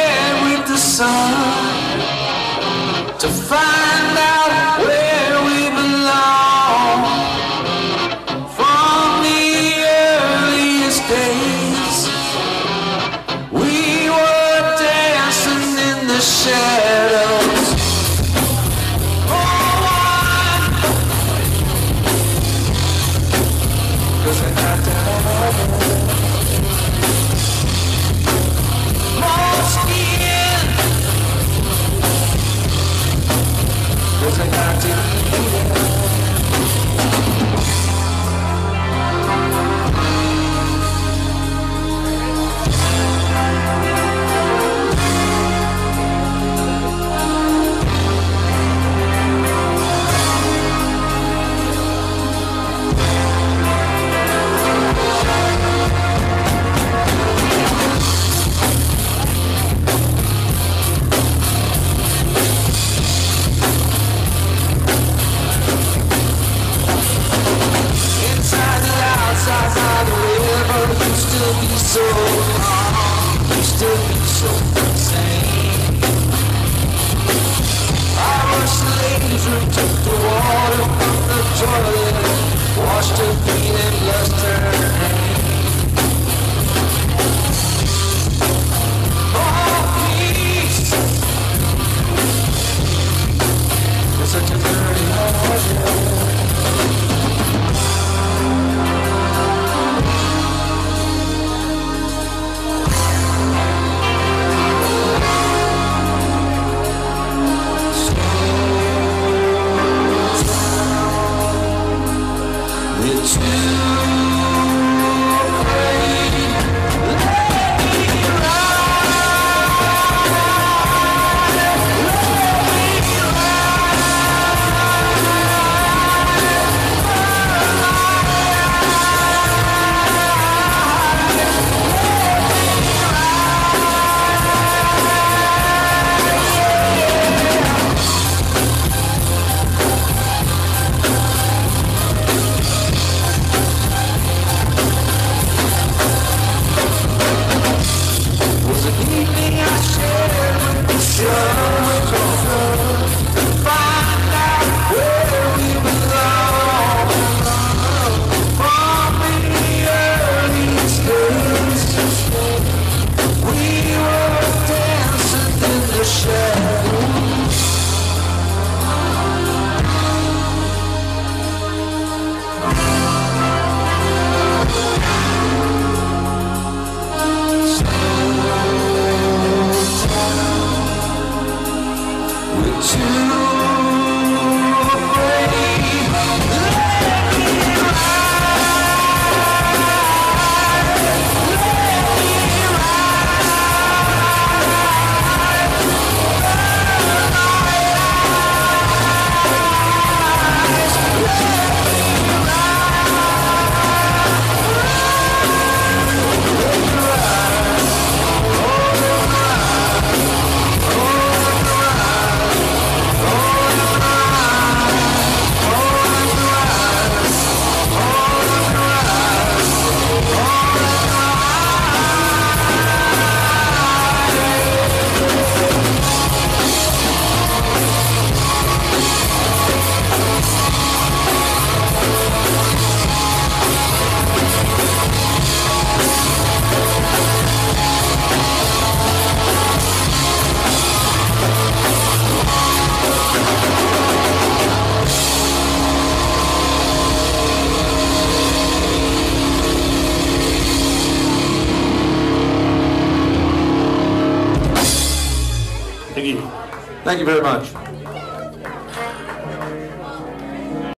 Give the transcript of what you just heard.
share with the sun to find out where we belong. From the earliest days, we were dancing in the shadows. Oh, one, 'cause I got to have more skin, 'cause I got to eat it. Outside the river, used to be so calm, used to be so insane. Irish ladies who took the water from the toilet, washed her feet and blessed her name. Oh, peace, it's such a dirty heart. Thank you very much.